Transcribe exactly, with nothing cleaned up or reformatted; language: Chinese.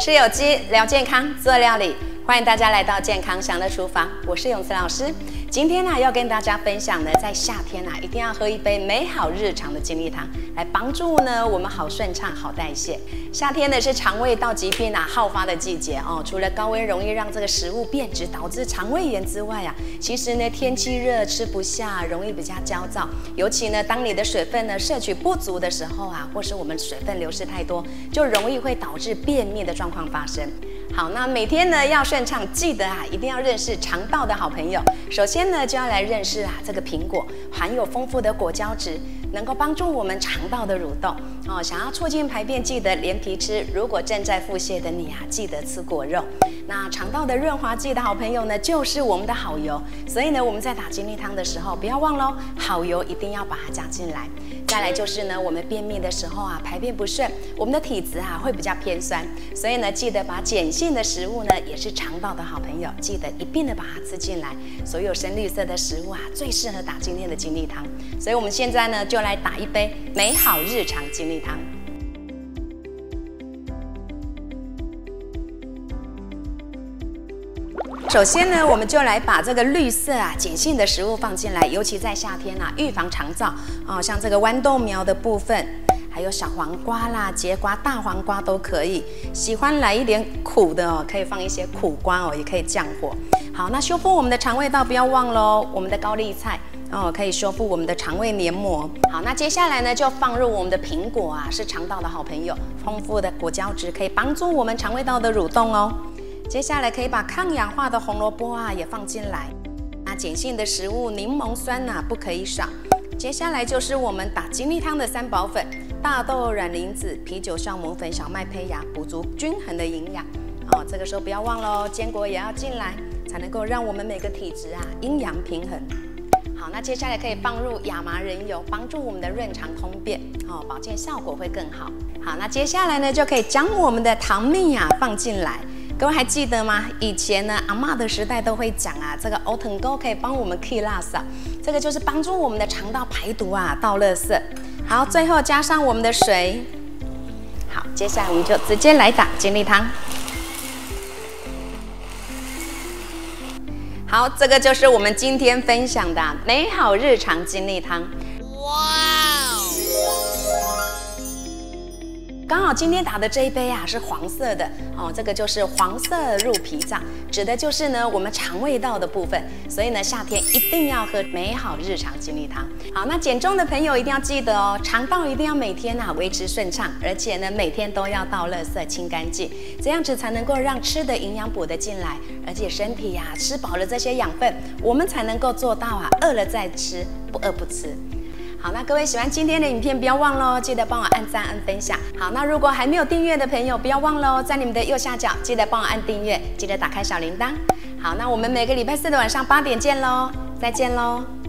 吃有机，聊健康，做料理，欢迎大家来到健康祥的厨房，我是永慈老师。今天呢，要跟大家分享呢，在夏天啊，一定要喝一杯美好日常的精力汤，来帮助呢我们好顺畅、好代谢。夏天呢是肠胃道疾病啊好发的季节哦，除了高温容易让这个食物变质，导致肠胃炎之外啊，其实呢天气热吃不下，容易比较焦躁。尤其呢，当你的水分呢摄取不足的时候啊，或是我们水分流失太多，就容易会导致便秘的状况发生。好，那每天呢要顺畅，记得啊一定要认识肠道的好朋友。首先呢就要来认识啊这个苹果，含有丰富的果胶质，能够帮助我们肠道的蠕动哦。想要促进排便，记得连皮吃。如果正在腹泻的你啊，记得吃果肉。那肠道的润滑剂的好朋友呢，就是我们的好油。所以呢，我们在打精力汤的时候，不要忘喽，好油一定要把它加进来。再来就是呢，我们便秘的时候啊，排便不顺，我们的体质啊会比较偏酸，所以呢，记得把碱性的食物呢，也是肠道的好朋友，记得一并的把它吃进来。所有深绿色的食物啊，最适合打今天的精力汤。所以我们现在呢，就来打一杯美好日常精力汤。首先呢，我们就来把这个绿色啊碱性的食物放进来，尤其在夏天啊，预防肠燥哦，像这个豌豆苗的部分，还有小黄瓜啦、节瓜、大黄瓜都可以。喜欢来一点苦的哦，可以放一些苦瓜哦，也可以降火。好，那修复我们的肠胃道，不要忘喽，我们的高丽菜哦，可以修复我们的肠胃黏膜。好，那接下来呢，就放入我们的苹果啊，是肠道的好朋友，丰富的果胶质可以帮助我们肠胃道的蠕动哦。接下来可以把抗氧化的红萝卜啊也放进来，那碱性的食物柠檬酸呐、啊、不可以少。接下来就是我们打精力汤的三宝粉：大豆、卵磷脂、啤酒酵母粉、小麦胚芽，补足均衡的营养。哦，这个时候不要忘喽，坚果也要进来，才能够让我们每个体质啊阴阳平衡。好，那接下来可以放入亚麻仁油，帮助我们的润肠通便，哦，保健效果会更好。好，那接下来呢就可以将我们的糖蜜啊放进来。各位还记得吗？以前呢，阿嬷的时代都会讲啊，这个欧藤沟可以帮我们去垃圾，这个就是帮助我们的肠道排毒啊，倒垃圾。好，最后加上我们的水。好，接下来我们就直接来打精力汤。好，这个就是我们今天分享的美好日常精力汤。哇！刚好今天打的这一杯啊是黄色的哦，这个就是黄色入脾脏，指的就是呢我们肠胃道的部分。所以呢夏天一定要喝美好日常精力汤。好，那减重的朋友一定要记得哦，肠道一定要每天啊维持顺畅，而且呢每天都要倒垃圾清干净，这样子才能够让吃的营养补得进来，而且身体呀、啊、吃饱了这些养分，我们才能够做到啊饿了再吃，不饿不吃。好，那各位喜欢今天的影片，不要忘了记得帮我按赞、按分享。好，那如果还没有订阅的朋友，不要忘了在你们的右下角记得帮我按订阅，记得打开小铃铛。好，那我们每个礼拜四的晚上八点见喽，再见喽。